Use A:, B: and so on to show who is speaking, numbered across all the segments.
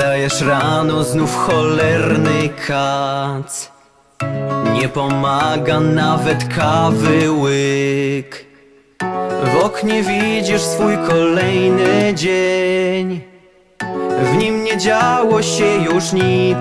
A: Wstajesz rano, znów cholerny kac. Nie pomaga nawet kawy łyk. W oknie widzisz swój kolejny dzień. W nim nie działo się już nic.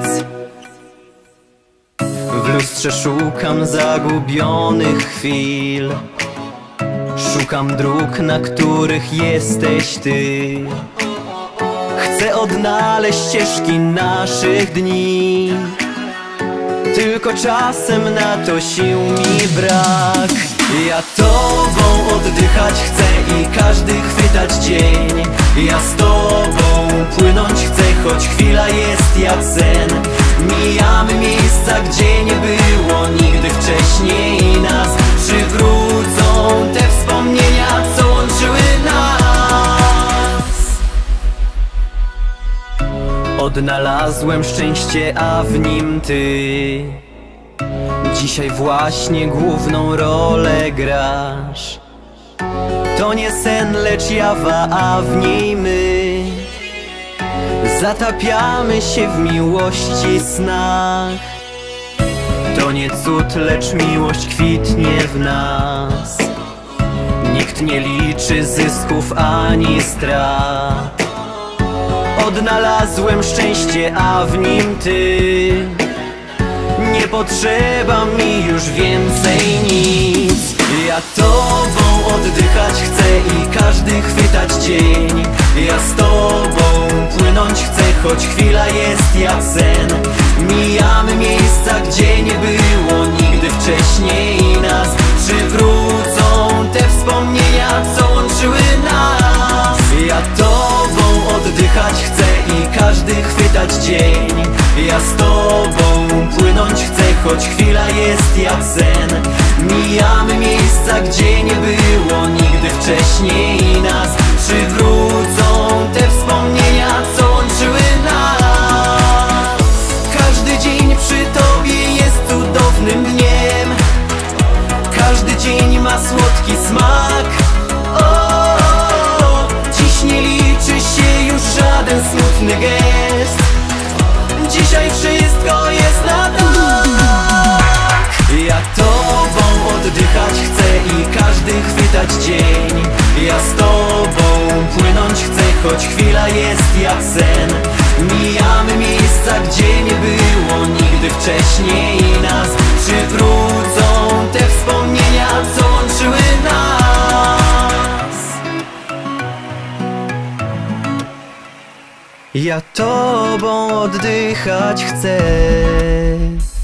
A: W lustrze szukam zagubionych chwil. Szukam dróg, na których jesteś ty. Chcę odnaleźć ścieżki naszych dni. Tylko czasem na to sił mi brak. Ja tobą oddychać chcę i każdy chwytać dzień. Ja z tobą płynąć chcę, choć chwila jest jak sen. Mijamy miejsca, gdzie nie było nigdy wcześniej nas. Przywrócą te wspomnienia, co łączyły nas. Odnalazłem szczęście, a w nim ty. Dzisiaj właśnie główną rolę grasz. To nie sen, lecz jawa, a w niej my. Zatapiamy się w miłości snach. To nie cud, lecz miłość kwitnie w nas. Nikt nie liczy zysków ani strat. Odnalazłem szczęście, a w nim ty. Nie potrzeba mi już więcej nic. Ja tobą oddychać chcę i każdy chwytać dzień. Ja z tobą płynąć chcę, choć chwila jest jak sen. Mijamy miejsca, gdzie nie było nigdy wcześniej nas. Przywrócą te wspomnienia, co łączyły nas. Ja tobą oddychać chcę i każdy chwytać dzień. Ja z tobą płynąć chcę, choć chwila jest jak sen. Mijamy miejsca, gdzie nie było nigdy wcześniej nas. Przywrócą te wspomnienia, co łączyły nas. Każdy dzień przy tobie jest cudownym dniem. Każdy dzień ma słodki smak. O, dziś nie liczy się już żaden smutny gest. Dzisiaj wszystko jest na tak. Ja tobą oddychać chcę i każdy chwytać dzień. Ja z tobą płynąć chcę, choć chwila jest jak sen. Mijamy miejsca, gdzie nie było nigdy wcześniej nas. Przywrócą te wspomnienia, co łączyły nas. Ja tobą oddychać chcę.